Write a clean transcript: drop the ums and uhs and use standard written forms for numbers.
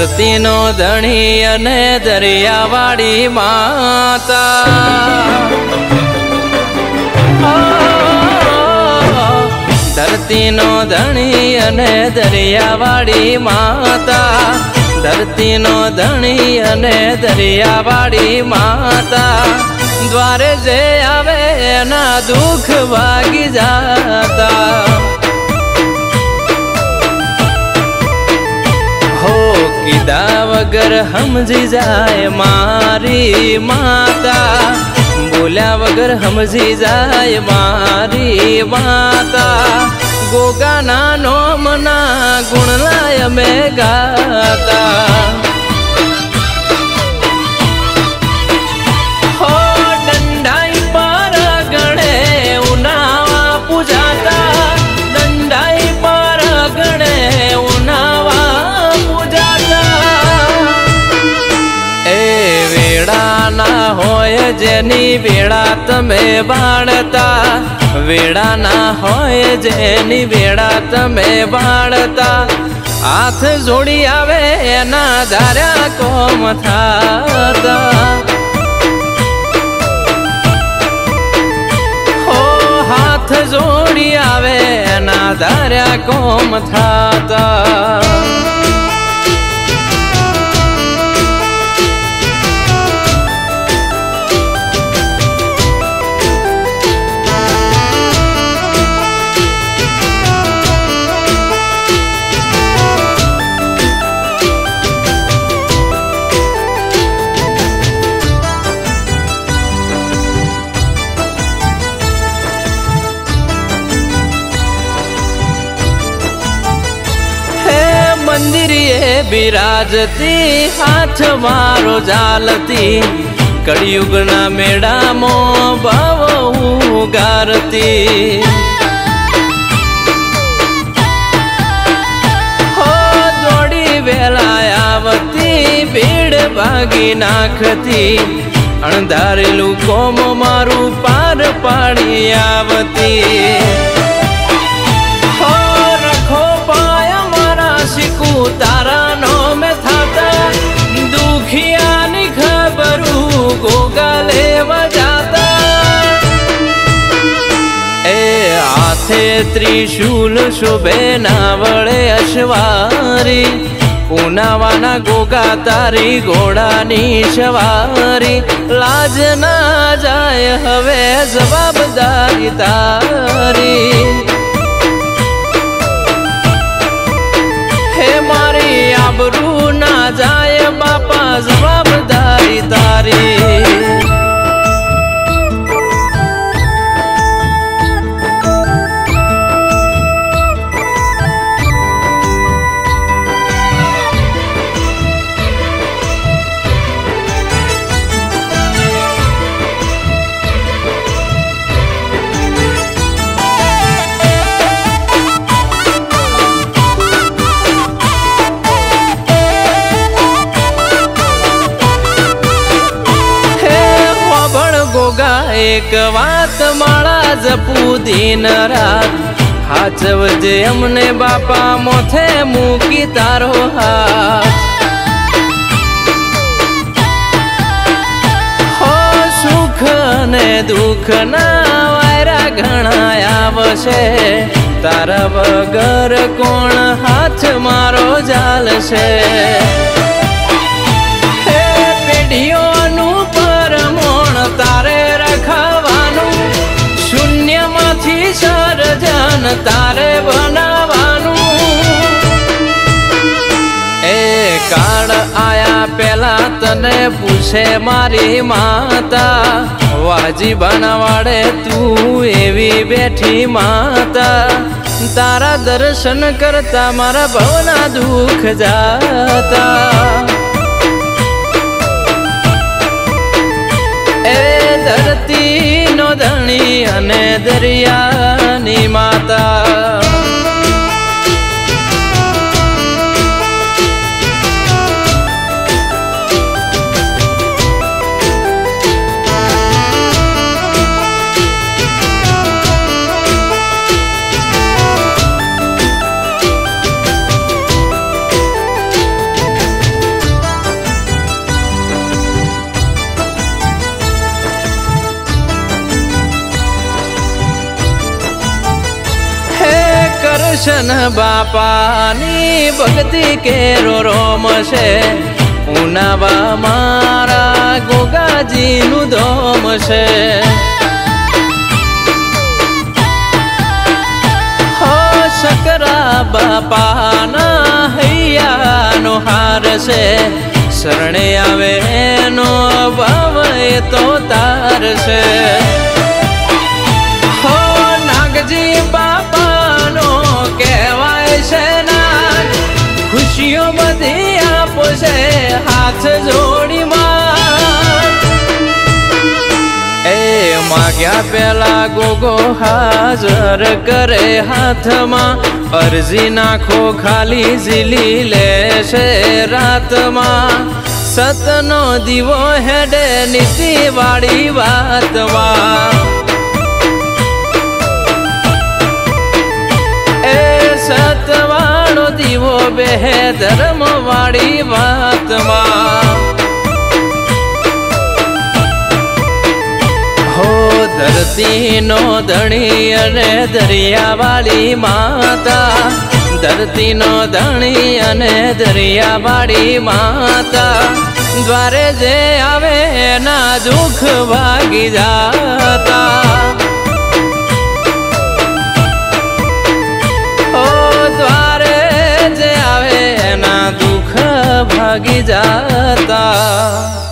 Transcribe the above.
धरती नो धणी अने दरियावाड़ी माता। धरती नो धणी अने दरियावाड़ी माता। धरती नो धणी अने दरियावाड़ी माता। द्वारे जे आवे एना दुख भागी जाता। हो कीधा वगर समझी जाए मारी माता। बोल्या वगर समझी जाए मारी माता। गोगा ना नोमना गुण लाय में गाता। हो डंडाई पर गणे उनावा पूजाता। डंडाई पर गणे उनावा पूजाता। ए वेड़ा ना होय जेनी वेड़ा तमे बाणता। वेड़ा ना होय जेनी वेड़ा तमे बाणता। हाथ जोड़ी आवे एना धार्या कोम थाता। हो हाथ जोड़ी आवे एना धार्या कोम थाता। मंदिरिये बिराजती हाथ मारो जालती। कलयुग ना मेड़ा मो भाव गारती। हो जोड़ी वेला आवती भीड़ भागी नाखती। अणधारेलू कोम मारू पार पाड़ी आवती। हो रखो पाया शिकू तारा नो में थाता। दुखिया नी खबरू गोगा लेवा जाता। ए हाथे त्रिशूल शोभे ना वळे अश्वारी। पूनावाना गोगा तारी घोड़ा नी सवारी। लाज ना जाए हवे जवाबदारी तारी। मारी आबरू ना जाए बापा जवाबदारी तारी। एक वात माळा जपू दिन रात। हाचवजे अमने बापा मोथे मूकी तारो हाथ। हो सुख ने दुख ना वायरा घणा आवशे। तारा वगर कोण हाथ मारो जालशे। हे पेढ़ियों परमोण तारे रखवानु। शून्य माथी सर्जन तारे बनावानु। ए काळ आया पेला तने पूछे मारी माता। वाजी बनवाड़े तू एवी बैठी माता। तारा दर्शन करता मारा भवना दुख जाता। ए धरती नो धणी अने दरिया नी माता। દર્શન બાપાની ભક્તિ કેરો રોમ છે ઉનાવા મારા ગોગાજીનું ધોમ છે હો શકરા બાપાના હૈયાનો હાર છે શરણે આવે એનો ભાવ એ તો તાર છે હો નાગજી બાપાનો કહેવાય છે નાગ ખુશીઓ બધી આપશે હાથ જોડી માં એ માગ્યા પેલા ગોગો હાજર કરે હાથમાં અરજી નાખો ખાલી ઝીલી લેશે રાતમાં સતનો દીવો હેડે નીતિ વાળી વાતમાં એ સતવાળો દીવો બેહે ધર્મ વાળી વાતમાં હો ધરતીનો ધણી અને દરિયાવાળી માતા ધરતીનો ધણી અને દરિયાવાળી માતા દ્વારે જે આવે એના દુઃખ ભાગી જાતા ઓ દ્વારે જે આવે એના દુઃખ ભાગી જાતા